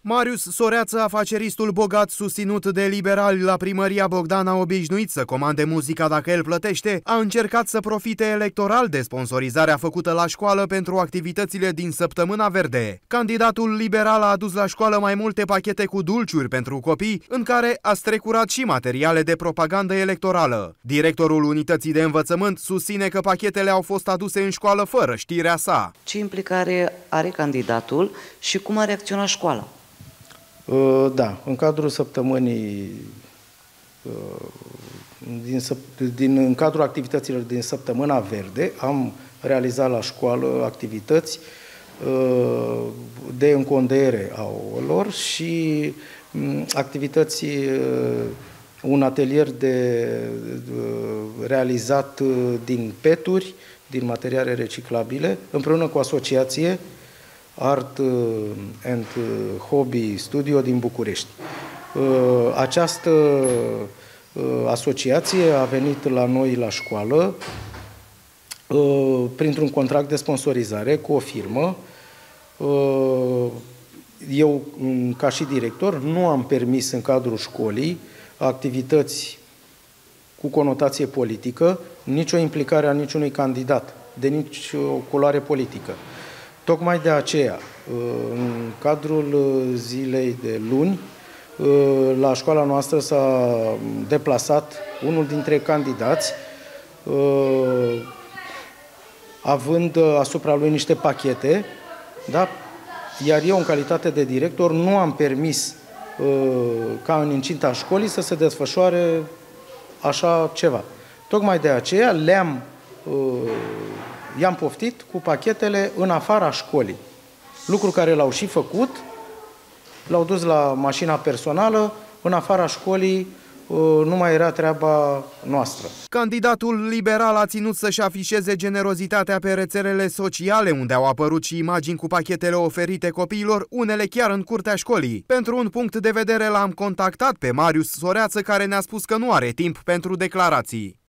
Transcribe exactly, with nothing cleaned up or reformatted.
Marius Soreață, afaceristul bogat susținut de liberali la primăria Bogdan, a obișnuit să comande muzica dacă el plătește, a încercat să profite electoral de sponsorizarea făcută la școală pentru activitățile din Săptămâna Verde. Candidatul liberal a adus la școală mai multe pachete cu dulciuri pentru copii, în care a strecurat și materiale de propagandă electorală. Directorul Unității de Învățământ susține că pachetele au fost aduse în școală fără știrea sa. Ce implicare are candidatul și cum a reacționat școala? Da, în cadrul săptămânii, din, din, în cadrul activităților din Săptămâna Verde, am realizat la școală activități de încondeiere a ouălor și activități, un atelier de realizat din peturi, din materiale reciclabile, împreună cu asociație Art and Hobby Studio din București. Această asociație a venit la noi la școală printr-un contract de sponsorizare cu o firmă. Eu, ca și director, nu am permis în cadrul școlii activități cu conotație politică, nicio implicare a niciunui candidat, de nicio culoare politică. Tocmai de aceea, în cadrul zilei de luni, la școala noastră s-a deplasat unul dintre candidați, având asupra lui niște pachete, da? Iar eu, în calitate de director, nu am permis ca în incinta școlii să se desfășoare așa ceva. Tocmai de aceea le-am i-am poftit cu pachetele în afara școlii. Lucru care l-au și făcut, l-au dus la mașina personală, în afara școlii nu mai era treaba noastră. Candidatul liberal a ținut să-și afișeze generozitatea pe rețelele sociale, unde au apărut și imagini cu pachetele oferite copiilor, unele chiar în curtea școlii. Pentru un punct de vedere l-am contactat pe Marius Soreață, care ne-a spus că nu are timp pentru declarații.